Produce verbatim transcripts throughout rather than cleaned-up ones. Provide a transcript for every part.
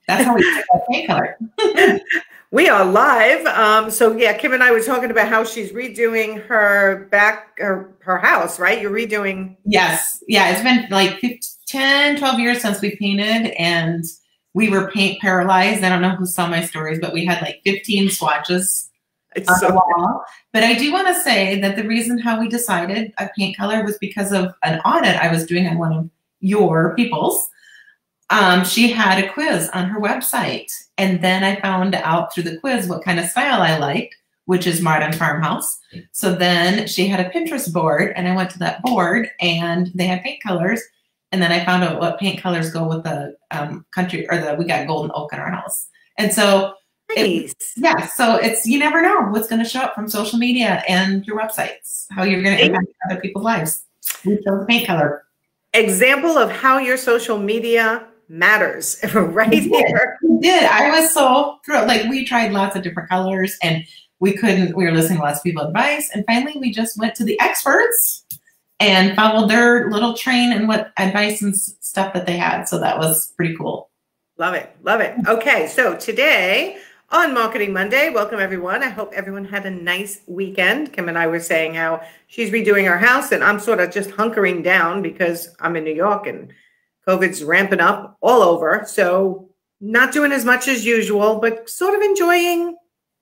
That's how we pick our paint color. We are live. Um, so yeah, Kim and I were talking about how she's redoing her back, her, her house, right? You're redoing. Yes. Yeah. It's been like ten, twelve years since we painted, and we were paint paralyzed. I don't know who saw my stories, but we had like fifteen swatches It's on so the wall. But I do want to say that the reason how we decided a paint color was because of an audit I was doing on one of your people's. Um, she had a quiz on her website, and then I found out through the quiz what kind of style I liked, which is modern farmhouse. So then she had a Pinterest board, and I went to that board, and they had paint colors, and then I found out what paint colors go with the um, country, or the we got golden oak in our house, and so nice. it, yeah, so it's you never know what's going to show up from social media and your websites, how you're going to impact other people's lives. We chose the paint color. Example of how your social media matters right here. We did. I was so thrilled. Like, we tried lots of different colors, and we couldn't, we were listening to lots of people's advice. And finally, we just went to the experts and followed their little train and what advice and stuff that they had. So that was pretty cool. Love it. Love it. Okay. So today on Marketing Monday, welcome everyone. I hope everyone had a nice weekend. Kim and I were saying how she's redoing her house, and I'm sort of just hunkering down because I'm in New York and COVID's ramping up all over. So not doing as much as usual, but sort of enjoying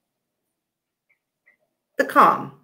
the calm.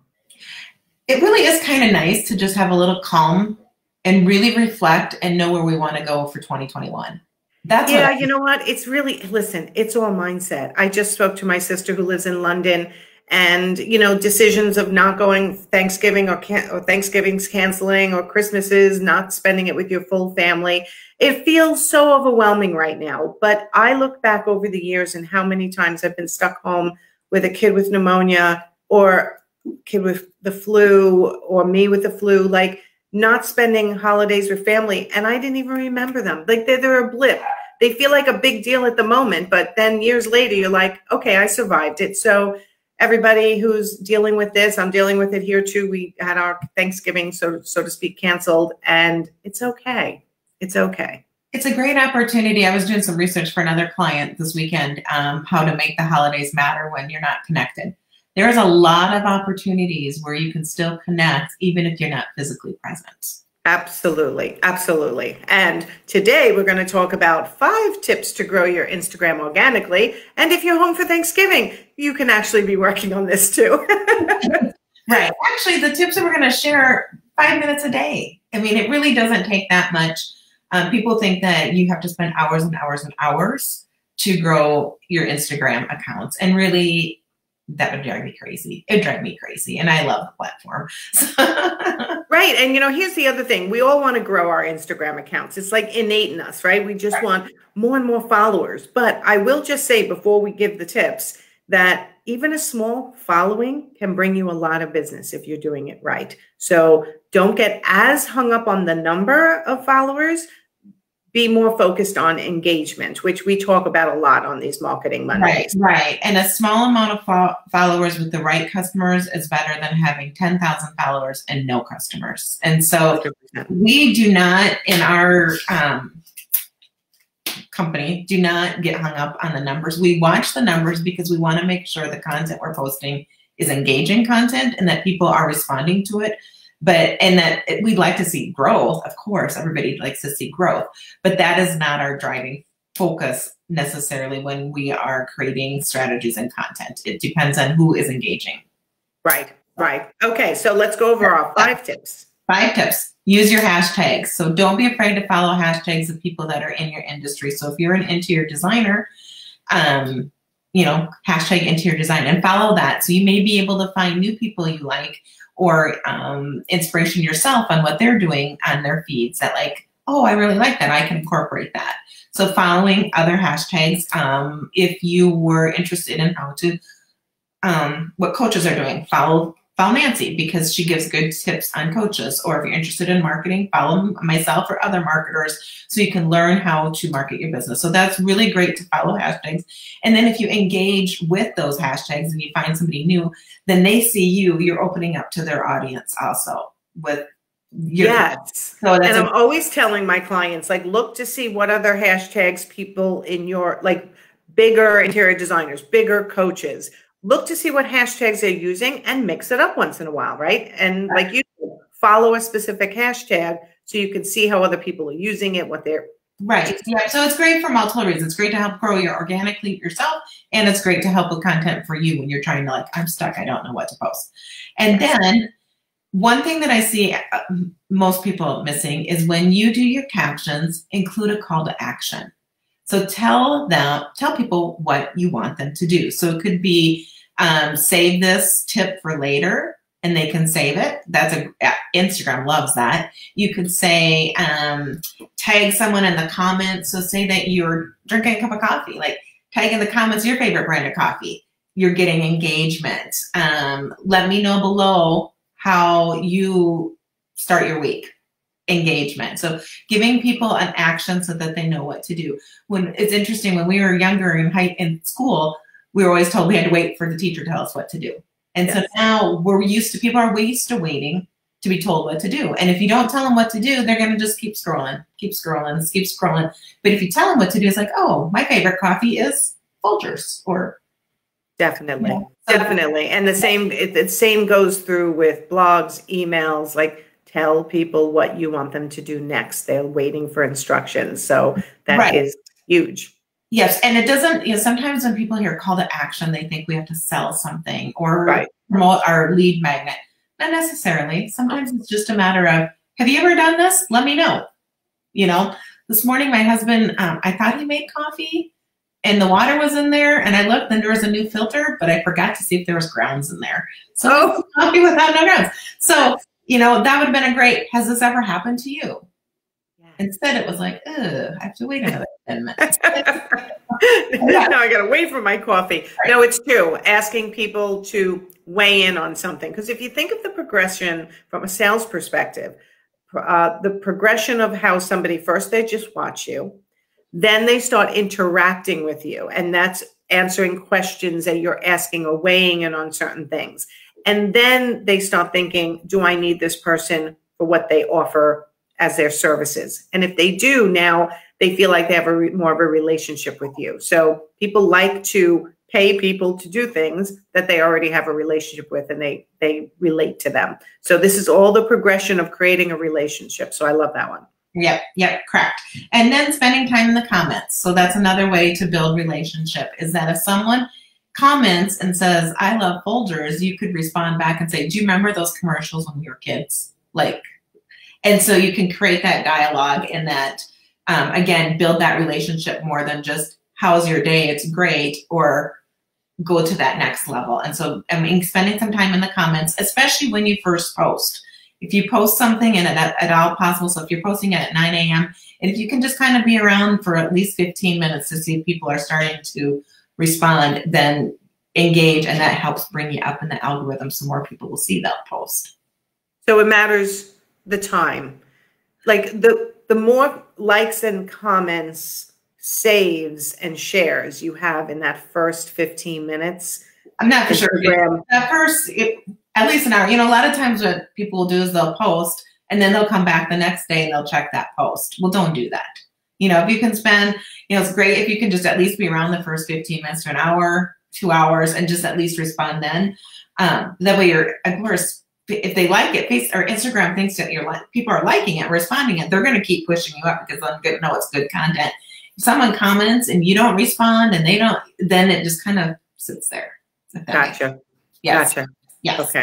It really is kind of nice to just have a little calm and really reflect and know where we want to go for twenty twenty-one. That's yeah, what you know what? It's really, listen, it's all mindset. I just spoke to my sister who lives in London, and, you know, decisions of not going Thanksgiving or, can or Thanksgiving's canceling, or Christmases, not spending it with your full family. It feels so overwhelming right now. But I look back over the years and how many times I've been stuck home with a kid with pneumonia, or kid with the flu, or me with the flu, like not spending holidays with family. And I didn't even remember them. Like they're, they're a blip. They feel like a big deal at the moment, but then years later, you're like, okay, I survived it. So everybody who's dealing with this, I'm dealing with it here too. We had our Thanksgiving, so, so to speak, canceled, and it's okay. It's okay. It's a great opportunity. I was doing some research for another client this weekend, um, how to make the holidays matter when you're not connected. There's a lot of opportunities where you can still connect, even if you're not physically present. Absolutely. Absolutely. And today we're going to talk about five tips to grow your Instagram organically. And if you're home for Thanksgiving, you can actually be working on this too. Right. Actually, the tips that we're going to share, five minutes a day. I mean, it really doesn't take that much. Um, people think that you have to spend hours and hours and hours to grow your Instagram accounts. And really, that would drive me crazy. It would drive me crazy. And I love the platform. Right. And, you know, here's the other thing. We all want to grow our Instagram accounts. It's like innate in us, right? We just right. want more and more followers. But I will just say before we give the tips that even a small following can bring you a lot of business if you're doing it right. So don't get as hung up on the number of followers. Be more focused on engagement, which we talk about a lot on these Marketing Mondays. Right, right. And a small amount of fo followers with the right customers is better than having ten thousand followers and no customers. And so one hundred percent. We do not, in our um, company, do not get hung up on the numbers. We watch the numbers because we want to make sure the content we're posting is engaging content and that people are responding to it. But, and that we'd like to see growth, of course, everybody likes to see growth, but that is not our driving focus necessarily when we are creating strategies and content. It depends on who is engaging. Right, right. Okay, so let's go over our five tips. Five tips. Use your hashtags. So don't be afraid to follow hashtags of people that are in your industry. So if you're an interior designer, um, you know, hashtag interior design and follow that. So you may be able to find new people you like, or um, inspiration yourself on what they're doing on their feeds that like, oh, I really like that. I can incorporate that. So following other hashtags, um, if you were interested in how to, um, what coaches are doing, follow, follow Nancy because she gives good tips on coaches. Or if you're interested in marketing, follow myself or other marketers so you can learn how to market your business. So that's really great to follow hashtags. And then if you engage with those hashtags and you find somebody new, then they see you, you're opening up to their audience also with Your, yes. So that's and I'm a, always telling my clients, like, look to see what other hashtags people in your, like, bigger interior designers, bigger coaches, look to see what hashtags they're using and mix it up once in a while, right? And like you follow a specific hashtag so you can see how other people are using it, what they're right. Yeah. So it's great for multiple reasons. It's great to help grow your organically yourself, and it's great to help with content for you when you're trying to, like, I'm stuck, I don't know what to post. And then one thing that I see most people missing is when you do your captions, include a call to action. So tell them, tell people what you want them to do. So it could be um, save this tip for later, and they can save it. That's a Instagram loves that. You could say um, tag someone in the comments. So say that you're drinking a cup of coffee, like tag in the comments your favorite brand of coffee. You're getting engagement. Um, let me know below how you start your week. Engagement. So giving people an action so that they know what to do. When it's interesting, when we were younger in high in school, we were always told we had to wait for the teacher to tell us what to do. And yes. So now we're used to, people are used to waiting to be told what to do. And if you don't tell them what to do, they're going to just keep scrolling, keep scrolling, keep scrolling. But if you tell them what to do, it's like, oh, my favorite coffee is Folgers, or definitely, you know, definitely. And the same, it, the same goes through with blogs, emails, like, tell people what you want them to do next. They're waiting for instructions. So that right. is huge. Yes. And it doesn't, you know, sometimes when people hear call to action, they think we have to sell something or right. promote our lead magnet. Not necessarily. Sometimes it's just a matter of, have you ever done this? Let me know. You know, this morning, my husband, um, I thought he made coffee and the water was in there, and I looked and there was a new filter, but I forgot to see if there was grounds in there. So oh. coffee without no grounds. So, you know, that would have been a great, has this ever happened to you? Yeah. Instead, it was like, ugh, I have to wait another ten minutes. Now I got to wait for my coffee. Right. No, it's true. Asking people to weigh in on something. Because if you think of the progression from a sales perspective, uh, the progression of how somebody, first they just watch you, then they start interacting with you. And that's answering questions that you're asking or weighing in on certain things. And then they start thinking, do I need this person for what they offer as their services? And if they do, now they feel like they have a re- more of a relationship with you. So people like to pay people to do things that they already have a relationship with, and they, they relate to them. So this is all the progression of creating a relationship. So I love that one. Yep, yep, correct. And then spending time in the comments. So that's another way to build relationship, is that if someone comments and says, I love Folgers, you could respond back and say, do you remember those commercials when we were kids? Like, and so you can create that dialogue and that, um, again, build that relationship more than just, how's your day? It's great, or go to that next level. And so, I mean, spending some time in the comments, especially when you first post. If you post something and at, at all possible, so if you're posting it at nine A M, and if you can just kind of be around for at least fifteen minutes to see if people are starting to respond, then engage, and that helps bring you up in the algorithm so more people will see that post. So it matters the time. Like the the more likes and comments, saves and shares you have in that first fifteen minutes. I'm not for sure. At first, it, at least an hour. You know, a lot of times what people will do is they'll post and then they'll come back the next day and they'll check that post. Well, don't do that. You know, if you can spend, you know, it's great if you can just at least be around the first fifteen minutes to an hour, two hours, and just at least respond then. Um, that way you're, of course, if they like it, face or Instagram thinks that you're like, people are liking it, responding it, they're going to keep pushing you up because they'll know it's good content. If someone comments and you don't respond and they don't, then it just kind of sits there. Gotcha. Yes. Gotcha. Yes. Okay.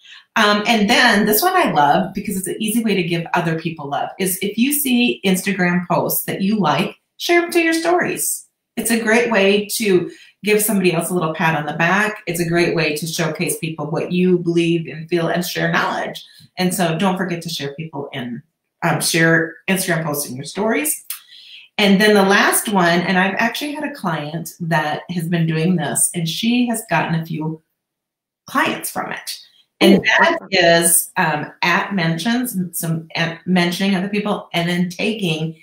Um, and then this one I love because it's an easy way to give other people love is if you see Instagram posts that you like, share them to your stories. It's a great way to give somebody else a little pat on the back. It's a great way to showcase people what you believe and feel and share knowledge. And so don't forget to share people in, um, share Instagram posts in your stories. And then the last one, and I've actually had a client that has been doing this, and she has gotten a few clients from it. And that is um, at mentions, some at mentioning other people, and then taking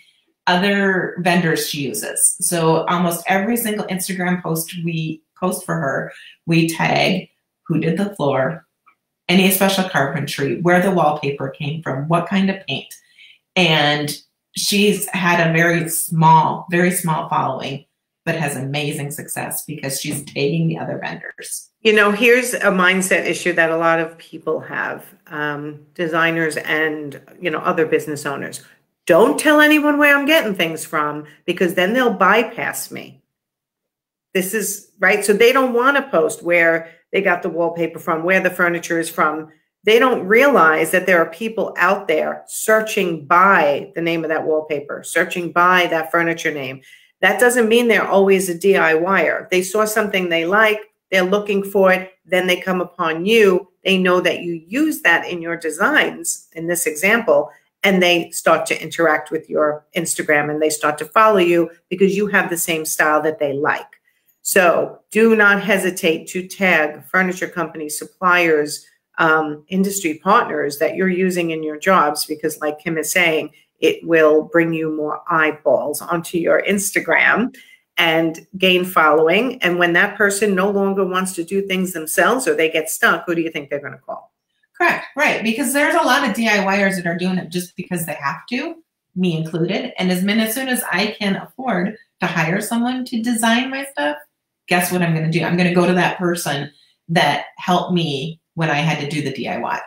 other vendors she uses. So almost every single Instagram post we post for her, we tag who did the floor any special carpentry, where the wallpaper came from, what kind of paint. And she's had a very small, very small following, but has amazing success because she's tagging the other vendors. You know, here's a mindset issue that a lot of people have, um, designers and, you know, other business owners. Don't tell anyone where I'm getting things from, because then they'll bypass me. This is right. So they don't want to post where they got the wallpaper from, where the furniture is from. They don't realize that there are people out there searching by the name of that wallpaper, searching by that furniture name. That doesn't mean they're always a D I Y er. They saw something they like, they're looking for it, then they come upon you. They know that you use that in your designs, in this example, and they start to interact with your Instagram and they start to follow you because you have the same style that they like. So do not hesitate to tag furniture companies, suppliers, um, industry partners that you're using in your jobs, because like Kim is saying, it will bring you more eyeballs onto your Instagram and gain following. And when that person no longer wants to do things themselves or they get stuck, who do you think they're going to call? Correct, right. Because there's a lot of D I Y ers that are doing it just because they have to, me included. And as, as soon as I can afford to hire someone to design my stuff, guess what I'm going to do? I'm going to go to that person that helped me when I had to do the D I Y.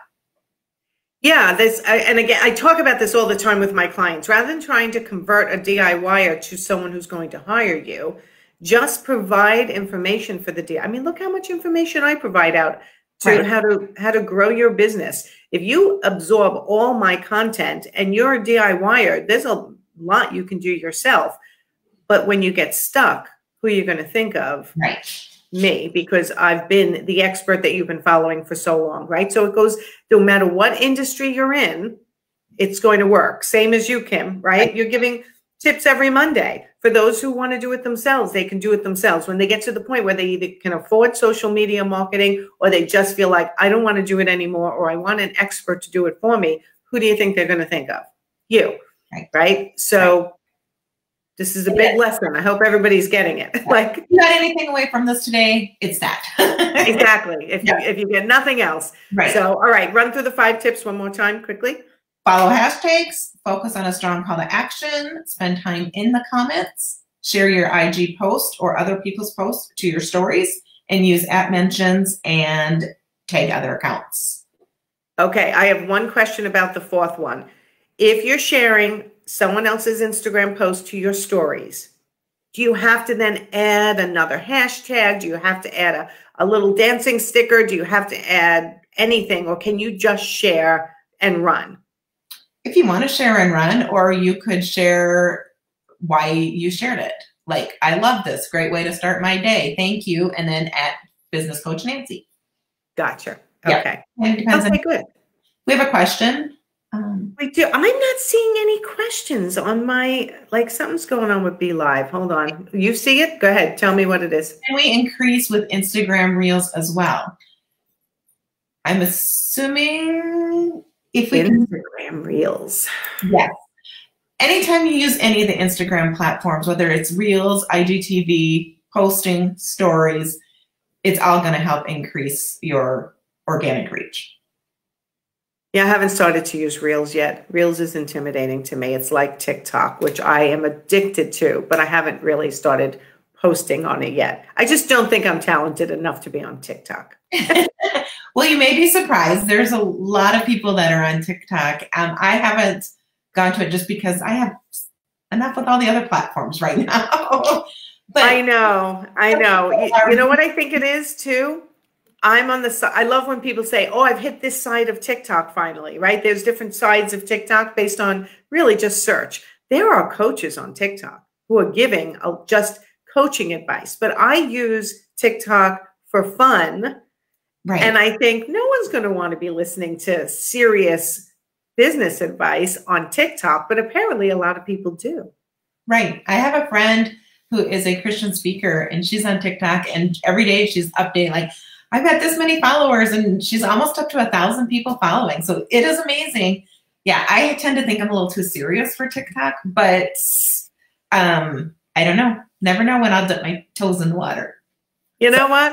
Yeah, this, I, and again, I talk about this all the time with my clients. Rather than trying to convert a D I Y er to someone who's going to hire you, just provide information for the D I Y. I mean, look how much information I provide out to right. how to how to grow your business. If you absorb all my content and you're a D I Y er, there's a lot you can do yourself. But when you get stuck, who are you going to think of? Right. Me, because I've been the expert that you've been following for so long, right? So it goes, no matter what industry you're in, it's going to work. Same as you, Kim, right? You're giving tips every Monday. For those who want to do it themselves, they can do it themselves. When they get to the point where they either can afford social media marketing or they just feel like, I don't want to do it anymore, or I want an expert to do it for me, who do you think they're going to think of? You, right? right? So right. This is a big lesson. I hope everybody's getting it. Yeah. Like, if you got anything away from this today, it's that. Exactly. If yeah. you if you get nothing else. Right. So, all right, run through the five tips one more time quickly. Follow hashtags, focus on a strong call to action, spend time in the comments, share your I G post or other people's posts to your stories, and use at mentions and tag other accounts. Okay, I have one question about the fourth one. If you're sharing someone else's Instagram post to your stories, do you have to then add another hashtag? Do you have to add a, a little dancing sticker? Do you have to add anything, or can you just share and run? If you want to share and run, or you could share why you shared it. Like, I love this, great way to start my day, thank you, and then at Business Coach Nancy. Gotcha. Yeah. Okay. And it depends okay, on, good. We have a question. Um, Wait, do, I'm not seeing any questions on my, like something's going on with Be Live. Hold on. You see it? Go ahead. Tell me what it is. Can we increase with Instagram Reels as well? I'm assuming if we Instagram can, Reels. Yes. Anytime you use any of the Instagram platforms, whether it's Reels, I G T V, posting, stories, it's all going to help increase your organic reach. Yeah, I haven't started to use Reels yet. Reels is intimidating to me. It's like TikTok, which I am addicted to, but I haven't really started posting on it yet. I just don't think I'm talented enough to be on TikTok. Well, you may be surprised. There's a lot of people that are on TikTok. Um, I haven't gone to it just because I have enough with all the other platforms right now. But I know, I know. You, you know what I think it is too? I'm on the side. I love when people say, oh, I've hit this side of TikTok finally, right? There's different sides of TikTok based on really just search. There are coaches on TikTok who are giving a, just coaching advice, but I use TikTok for fun. Right. And I think no one's going to want to be listening to serious business advice on TikTok, but apparently a lot of people do. Right. I have a friend who is a Christian speaker, and she's on TikTok, and every day she's updating like, I've got this many followers, and she's almost up to a thousand people following. So it is amazing. Yeah, I tend to think I'm a little too serious for TikTok, but um, I don't know. Never know when I'll dip my toes in the water. You know what?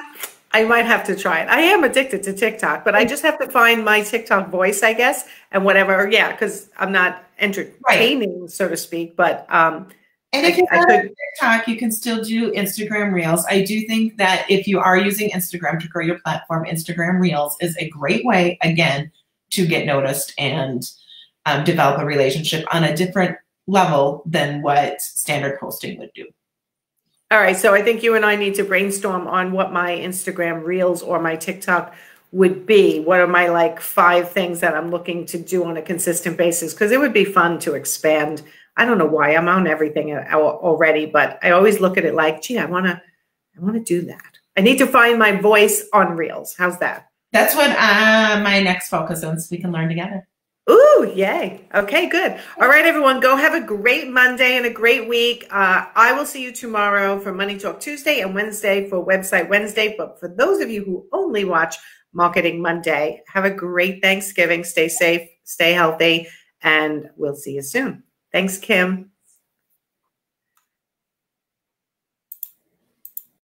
I might have to try it. I am addicted to TikTok, but I just have to find my TikTok voice, I guess, and whatever. Yeah, because I'm not entertaining, right, so to speak. But um, and if I, you're not on TikTok, you can still do Instagram Reels. I do think that if you are using Instagram to grow your platform, Instagram Reels is a great way, again, to get noticed and um, develop a relationship on a different level than what standard posting would do. All right, so I think you and I need to brainstorm on what my Instagram Reels or my TikTok would be. What are my like five things that I'm looking to do on a consistent basis? Because it would be fun to expand. I don't know why I'm on everything already, but I always look at it like, gee, I want to, I want to do that. I need to find my voice on Reels. How's that? That's what uh, my next focus is. So we can learn together. Ooh, yay. Okay, good. All right, everyone, go have a great Monday and a great week. Uh, I will see you tomorrow for Money Talk Tuesday and Wednesday for Website Wednesday. But for those of you who only watch Marketing Monday, have a great Thanksgiving. Stay safe, stay healthy, and we'll see you soon. Thanks, Kim.